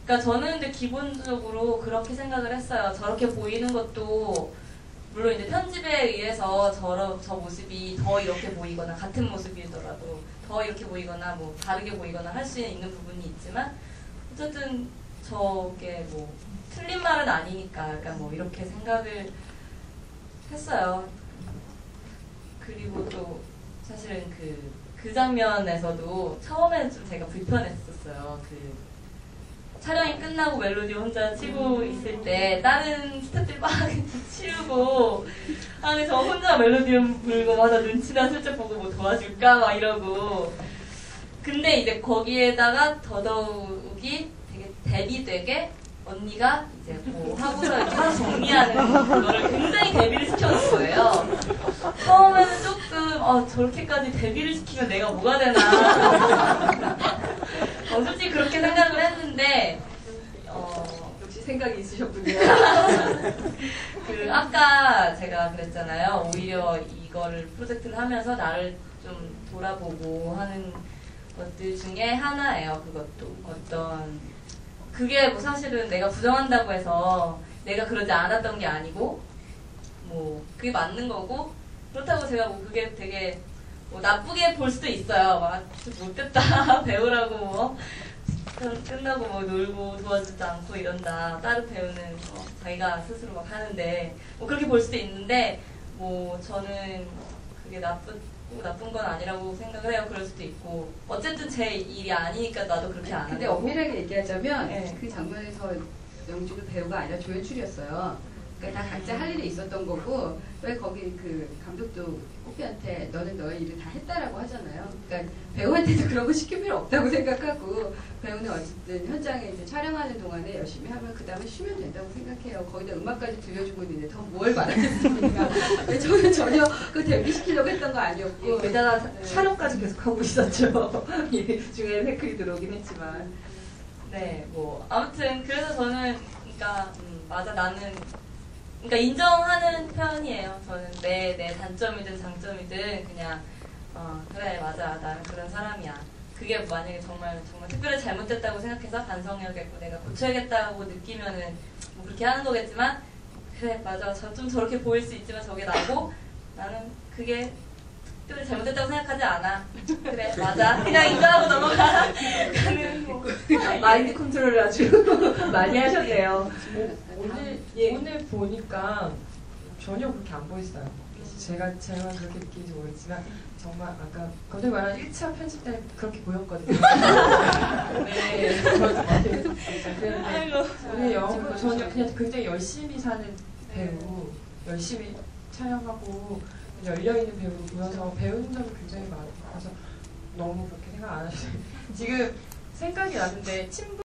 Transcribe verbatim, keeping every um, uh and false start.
그러니까 저는 근데 기본적으로 그렇게 생각을 했어요. 저렇게 보이는 것도 물론 이제 편집에 의해서 저, 저 모습이 더 이렇게 보이거나 같은 모습이더라도 더 이렇게 보이거나 뭐 다르게 보이거나 할 수 있는 부분이 있지만 어쨌든 저게 뭐 틀린 말은 아니니까 약간 뭐 이렇게 생각을 했어요. 그리고 또 사실은 그, 그 장면에서도 처음에는 좀 제가 불편했었어요. 그 촬영이 끝나고 멜로디 혼자 치고 있을 때 다른 스태프들이 막 치우고 아 근데 저 혼자 멜로디 불고 맞아 눈치나 슬쩍 보고 뭐 도와줄까 막 이러고 근데 이제 거기에다가 더더욱이 되게 대비되게 언니가 이제 뭐 하고서 이렇게 하나 정리하는 거를 굉장히 대비를 시켜놓은 거예요. 처음에는 조금 어 저렇게까지 대비를 시키면 내가 뭐가 되나 어, 솔직히 그렇게 생각을 했는데 어, 역시 생각이 있으셨군요. 그 아까 제가 그랬잖아요. 오히려 이거를 프로젝트를 하면서 나를 좀 돌아보고 하는 것들 중에 하나예요. 그것도 어떤 그게 뭐 사실은 내가 부정한다고 해서 내가 그러지 않았던 게 아니고 뭐 그게 맞는 거고 그렇다고 제가 뭐 그게 되게 뭐 나쁘게 볼 수도 있어요. 막 못됐다 배우라고 뭐 끝나고 뭐 놀고 도와주지 않고 이런다 다른 배우는 어, 자기가 스스로 막 하는데 뭐 그렇게 볼 수도 있는데 뭐 저는 그게 나쁜 나쁜 건 아니라고 생각을 해요. 그럴 수도 있고 어쨌든 제 일이 아니니까 나도 그렇게 안 하고. 근데 엄밀하게 얘기하자면 네. 그 장면에서 영주가 배우가 아니라 조연출이었어요. 그러니까 다 각자 할 일이 있었던 거고 왜 거기 그 감독도 꼬피한테 너는 너의 일을 다 했다라고 하잖아요. 그러니까 배우한테도 그런 거 시킬 필요 없다고 생각하고 배우는 어쨌든 현장에 이제 촬영하는 동안에 열심히 하면 그 다음에 쉬면 된다고 생각해요. 거기다 음악까지 들려주고 있는데 더 뭘 말하겠습니까? 저는 전혀 그 데뷔시키려고 했던 거 아니었고 게다가 네. 촬영까지 계속 하고 있었죠. 중간에 태클이 들어오긴 했지만 네, 뭐 아무튼 그래서 저는 그러니까 음, 맞아 나는 그러니까 인정하는 편이에요. 저는 내, 내 단점이든 장점이든 그냥 어, 그래 맞아 나는 그런 사람이야. 그게 만약에 정말 정말 특별히 잘못됐다고 생각해서 반성해야겠고 내가 고쳐야겠다고 느끼면은 뭐 그렇게 하는 거겠지만 그래 맞아 저, 좀 저렇게 보일 수 있지만 저게 나고 나는 그게 특별히 잘못됐다고 생각하지 않아. 그래 맞아 그냥 인정하고 넘어가. 나는 뭐 마인드 컨트롤을 아주 많이 하셨네요. 오늘 예. 오늘 보니까 전혀 그렇게 안 보였어요. 제가 제가 그렇게 느끼는지 모르겠지만 정말 아까 감독님 말한 일 차 편집 때 그렇게 보였거든요. 네, 그런데 아이고 오늘 영화 전혀 그냥 굉장히 열심히 사는 배우, 열심히 촬영하고 열려 있는 배우로 보여서 배우는 점이 굉장히 많아서 너무 그렇게 생각 안 하셔도 지금 생각이 나는데 친구